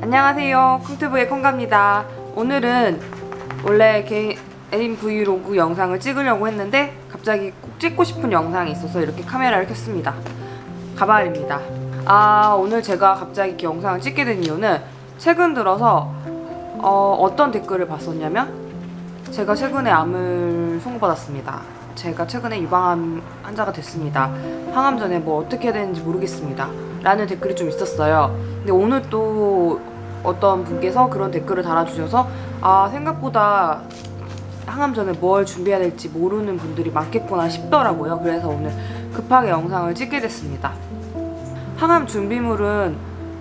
안녕하세요, 콩튜브의 콩가입니다. 오늘은 원래 개인 브이로그 영상을 찍으려고 했는데 갑자기 꼭 찍고 싶은 영상이 있어서 이렇게 카메라를 켰습니다. 가발입니다. 오늘 제가 갑자기 이렇게 영상을 찍게 된 이유는 최근 들어서 어떤 댓글을 봤었냐면, 제가 최근에 암을 선고받았습니다. 제가 최근에 유방암 환자가 됐습니다. 항암 전에 뭐 어떻게 해야 되는지 모르겠습니다 라는 댓글이 좀 있었어요. 근데 오늘 또 어떤 분께서 그런 댓글을 달아주셔서 생각보다 항암 전에 뭘 준비해야 될지 모르는 분들이 많겠구나 싶더라고요. 그래서 오늘 급하게 영상을 찍게 됐습니다. 항암 준비물은,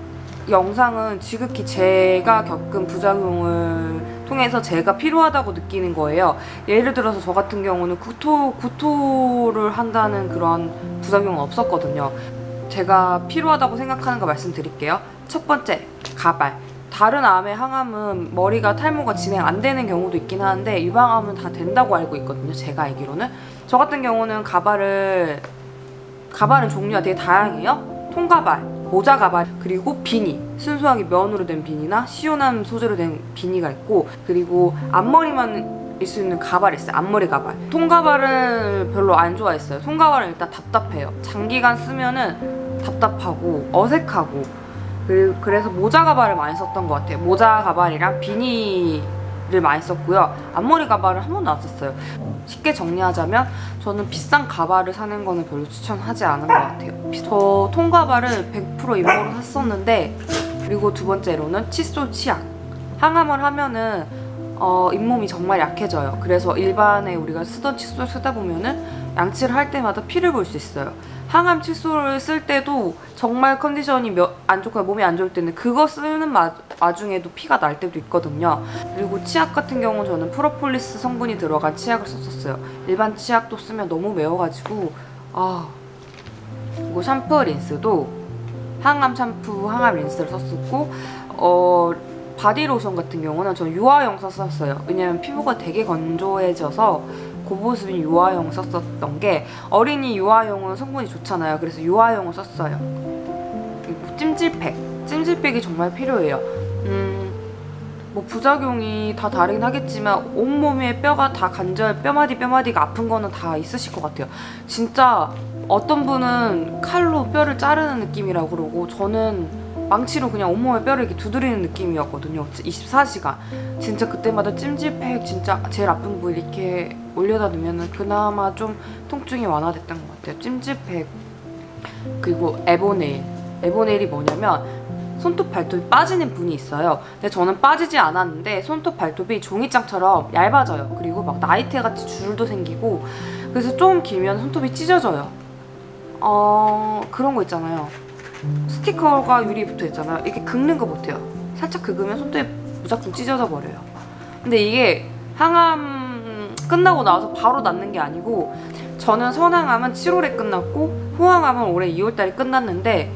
영상은 지극히 제가 겪은 부작용을 통해서 제가 필요하다고 느끼는 거예요. 예를 들어서 저 같은 경우는 구토를 한다는 그런 부작용은 없었거든요. 제가 필요하다고 생각하는 거 말씀드릴게요. 첫 번째, 가발. 다른 암의 항암은 머리가 탈모가 진행 안 되는 경우도 있긴 하는데 유방암은 다 된다고 알고 있거든요, 제가 알기로는. 저 같은 경우는 가발은 종류가 되게 다양해요. 통가발, 모자 가발, 그리고 비니, 순수하게 면으로 된 비니나 시원한 소재로 된 비니가 있고, 그리고 앞머리만 일 수 있는 가발이 있어요. 앞머리 가발. 통가발은 별로 안 좋아했어요. 통가발은 일단 답답해요. 장기간 쓰면은 답답하고 어색하고, 그래서 모자 가발을 많이 썼던 것 같아요. 모자 가발이랑 비니를 많이 썼고요. 앞머리 가발을 한 번도 안 썼어요. 쉽게 정리하자면 저는 비싼 가발을 사는 거는 별로 추천하지 않은 것 같아요. 저 통가발을 100% 임모로 샀었는데, 그리고 두 번째로는 칫솔 치약. 항암을 하면은 잇몸이 정말 약해져요. 그래서 일반에 우리가 쓰던 칫솔 쓰다 보면은 양치를 할 때마다 피를 볼 수 있어요. 항암 칫솔을 쓸 때도 정말 컨디션이 안 좋고 몸이 안 좋을 때는 그거 쓰는 와중에도 피가 날 때도 있거든요. 그리고 치약 같은 경우는 저는 프로폴리스 성분이 들어간 치약을 썼었어요. 일반 치약도 쓰면 너무 매워가지고. 그리고 샴푸 린스도 항암 샴푸, 항암 린스를 썼었고, 바디로션 같은 경우는 전 유화용 썼었어요. 왜냐면 피부가 되게 건조해져서 고보습인 유화용 썼었던 게, 어린이 유화용은 성분이 좋잖아요. 그래서 유화용을 썼어요. 그리고 찜질팩이 정말 필요해요. 뭐 부작용이 다 다르긴 하겠지만 온몸에 뼈가 다 뼈마디가 아픈 거는 다 있으실 것 같아요. 진짜 어떤 분은 칼로 뼈를 자르는 느낌이라고 그러고, 저는 망치로 그냥 온몸에 뼈를 이렇게 두드리는 느낌이었거든요. 24시간. 진짜 그때마다 찜질팩 진짜 제일 아픈 부위 이렇게 올려다 두면은 그나마 좀 통증이 완화됐던 것 같아요. 찜질팩. 그리고 에보네일이 뭐냐면, 손톱 발톱이 빠지는 분이 있어요. 근데 저는 빠지지 않았는데 손톱 발톱이 종이장처럼 얇아져요. 그리고 막 나이테같이 줄도 생기고, 그래서 좀 길면 손톱이 찢어져요. 그런 거 있잖아요. 스티커가 유리에 붙어있잖아요. 이렇게 긁는 거 못해요. 살짝 긁으면 손톱이 무작정 찢어져 버려요. 근데 이게 항암 끝나고 나서 바로 낫는 게 아니고, 저는 선항암은 7월에 끝났고 후항암은 올해 2월달에 끝났는데,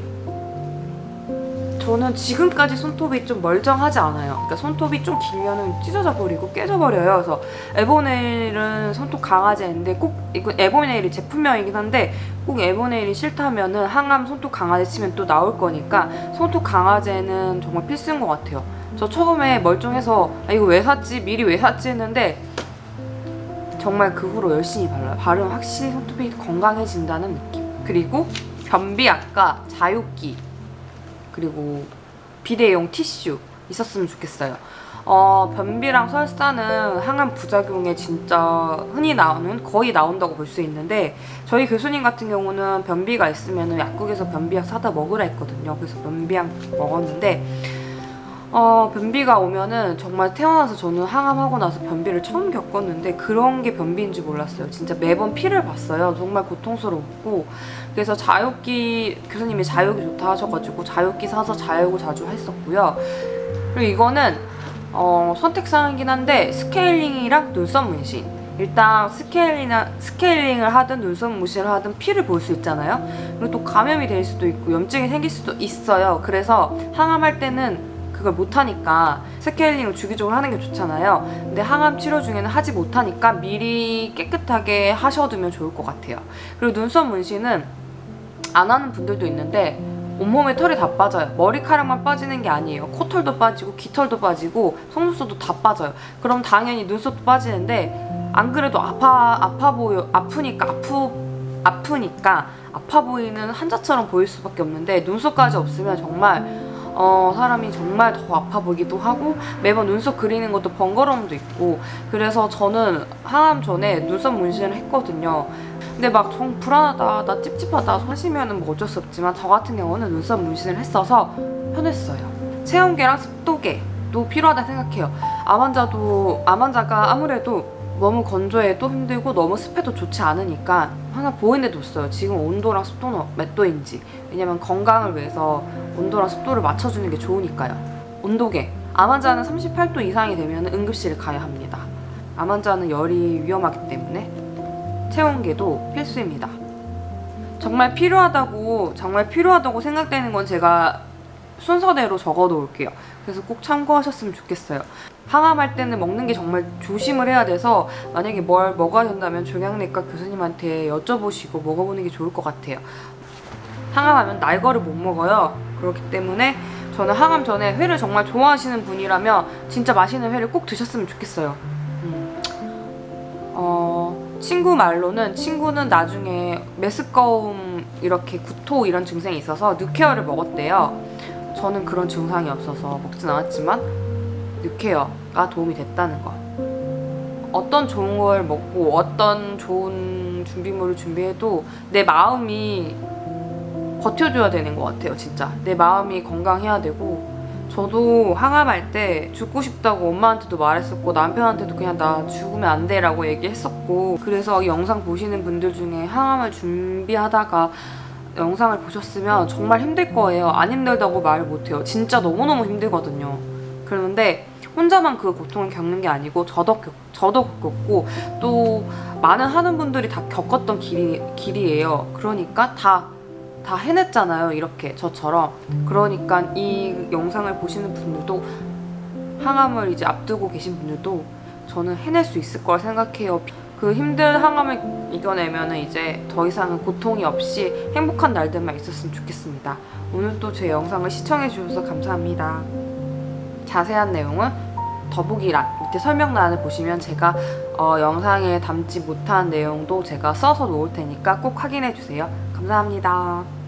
저는 지금까지 손톱이 좀 멀쩡하지 않아요. 그러니까 손톱이 좀 길면은 찢어져 버리고 깨져 버려요. 그래서 에보네일은 손톱 강아지인데, 꼭 이거 에보네일이 제품명이긴 한데 꼭 에보네일이 싫다면은 항암 손톱 강아지 치면 또 나올 거니까 손톱 강아지는 정말 필수인 것 같아요. 저 처음에 멀쩡해서 이거 왜 샀지? 미리 왜 샀지? 했는데 정말 그 후로 열심히 발라요. 바르면 확실히 손톱이 건강해진다는 느낌. 그리고 변비약과 자욕기, 그리고 비데용 티슈 있었으면 좋겠어요. 변비랑 설사는 항암 부작용에 진짜 흔히 나오는, 거의 나온다고 볼 수 있는데, 저희 교수님 같은 경우는 변비가 있으면 약국에서 변비약 사다 먹으라 했거든요. 그래서 변비약 먹었는데, 변비가 오면은 정말 태어나서 저는 항암하고 나서 변비를 처음 겪었는데 그런 게 변비인 줄 몰랐어요. 진짜 매번 피를 봤어요. 정말 고통스럽고. 그래서 자욕기, 교수님이 자욕이 좋다 하셔가지고 자욕기 사서 자욕을 자주 했었고요. 그리고 이거는 선택사항이긴 한데, 스케일링이랑 눈썹 문신. 일단 스케일링을 하든 눈썹 문신을 하든 피를 볼 수 있잖아요. 그리고 또 감염이 될 수도 있고 염증이 생길 수도 있어요. 그래서 항암할 때는 그걸 못하니까 스케일링을 주기적으로 하는 게 좋잖아요. 근데 항암 치료 중에는 하지 못하니까 미리 깨끗하게 하셔두면 좋을 것 같아요. 그리고 눈썹 문신은 안 하는 분들도 있는데 온몸에 털이 다 빠져요. 머리카락만 빠지는 게 아니에요. 코털도 빠지고 귀털도 빠지고 속눈썹도 다 빠져요. 그럼 당연히 눈썹도 빠지는데 안 그래도 아프니까 아파 보이는 한자처럼 보일 수밖에 없는데 눈썹까지 없으면 정말 사람이 정말 더 아파 보이기도 하고 매번 눈썹 그리는 것도 번거로움도 있고 그래서 저는 항암 전에 눈썹 문신을 했거든요. 근데 막 정 불안하다, 나 찝찝하다 하시면은 뭐 어쩔 수 없지만 저 같은 경우는 눈썹 문신을 했어서 편했어요. 체온계랑 습도계도 필요하다 생각해요. 암환자가 아무래도 너무 건조해도 힘들고 너무 습해도 좋지 않으니까 하나 보이는 데 뒀어요. 지금 온도랑 습도는 몇 도인지. 왜냐면 건강을 위해서 온도랑 습도를 맞춰주는 게 좋으니까요. 온도계. 암 환자는 38도 이상이 되면 응급실에 가야 합니다. 암 환자는 열이 위험하기 때문에 체온계도 필수입니다. 정말 필요하다고 생각되는 건 제가 순서대로 적어 놓을게요. 그래서 꼭 참고하셨으면 좋겠어요. 항암할 때는 먹는 게 정말 조심을 해야 돼서 만약에 뭘 먹어야 된다면 종양내과 교수님한테 여쭤보시고 먹어보는 게 좋을 것 같아요. 항암하면 날거를 못 먹어요. 그렇기 때문에 저는 항암 전에 회를 정말 좋아하시는 분이라면 진짜 맛있는 회를 꼭 드셨으면 좋겠어요. 친구 말로는 친구는 나중에 메스꺼움 이렇게 구토 이런 증상이 있어서 뉴케어를 먹었대요. 저는 그런 증상이 없어서 먹진 않았지만 뉴케어가 도움이 됐다는 거. 어떤 좋은 걸 먹고 어떤 좋은 준비물을 준비해도 내 마음이 버텨줘야 되는 것 같아요. 진짜 내 마음이 건강해야 되고 저도 항암할 때 죽고 싶다고 엄마한테도 말했었고 남편한테도 그냥 나 죽으면 안 돼 라고 얘기했었고 그래서 이 영상 보시는 분들 중에 항암을 준비하다가 영상을 보셨으면 정말 힘들 거예요. 안 힘들다고 말 못해요. 진짜 너무너무 힘들거든요. 그런데 혼자만 그 고통을 겪는 게 아니고 저도 겪었고 또 많은 하는 분들이 다 겪었던 길이에요. 그러니까 다 해냈잖아요. 이렇게 저처럼. 그러니까 이 영상을 보시는 분들도 항암을 이제 앞두고 계신 분들도 저는 해낼 수 있을 거라 생각해요. 그 힘든 항암을 이겨내면 이제 더 이상은 고통이 없이 행복한 날들만 있었으면 좋겠습니다. 오늘 또 제 영상을 시청해 주셔서 감사합니다. 자세한 내용은 더보기란 밑에 설명란을 보시면 제가 영상에 담지 못한 내용도 제가 써서 놓을 테니까 꼭 확인해 주세요. 감사합니다.